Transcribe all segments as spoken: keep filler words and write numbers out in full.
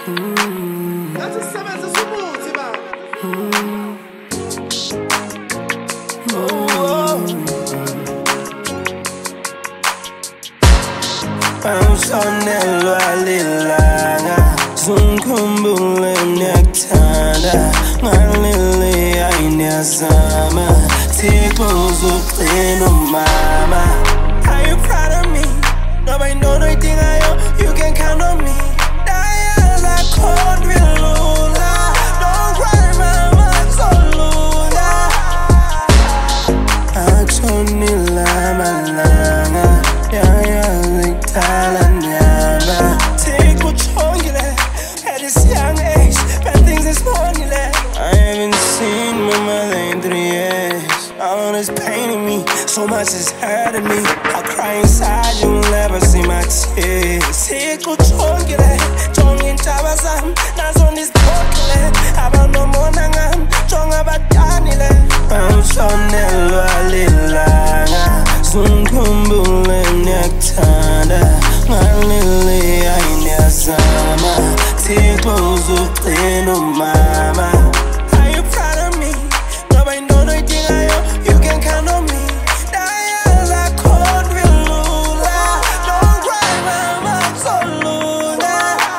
Nazisebenza umuthi ba. Awusonelwa lilanga zungikhumbule ngiyakuthanda ngaleli ayiniyazama Thixo uzuqina umama. Are you proud of me? Ngoba indono idingayo, you can count on me. Dayaza khona lula, don't cry mama, solula. Akshonila malanga, yayazi kudala nyama. Thixo uchongile at this young age, bad things is mornile. I haven't seen my mother in three years. All this pain in me, so much is hurting me. I cry inside, you'll never see my tears. Thixo uchongile, jonga intaba zami, nazo nizibhokile. Abanomona ngami, jonga badanile. Awusonelwa lilanga, zungikhumbule ngiyakuthanda ngaleli ayiniyazama. Thixo uzuqina umama. Are you proud of me? Ngoba indono idingayo, you can count on me. Dayaza khona lula, don't cry mama, solula.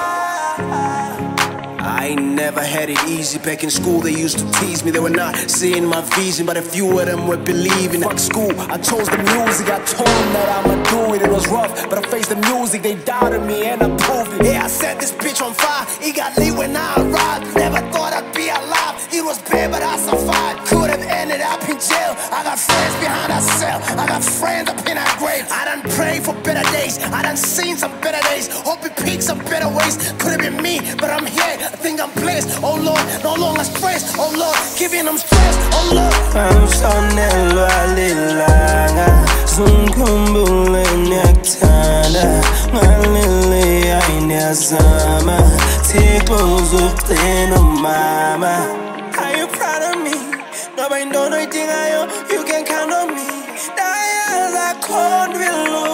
I ain't never had it easy. Back in school they used to tease me. They were not seeing my vision, but a few of them were believing. Fuck school, I chose the music. I told them that I'ma do it. It was rough, but I faced the music. They doubted me and I proved it. Yeah, I set this bitch on fire. It got lit when I arrived. Never thought I'd be alive. It was bad, but I survived. Could have ended up in jail. I got friends behind that cell. I got friends up in that grave. I done prayed for better days. I done seen some better days. Hope it peaks some better ways. Could have been me, but I'm here. I think I'm blessed. Oh Lord, no longer stressed. Oh Lord, giving them stress. Oh Lord. Awusonelwa lilanga, zungikhumbule ngiyakuthanda ngaleli ayiniyazama. Thixo uzuqina umama. Are you proud of me? Ngoba indono idingayo, you can count on me. Dayaza khona lula.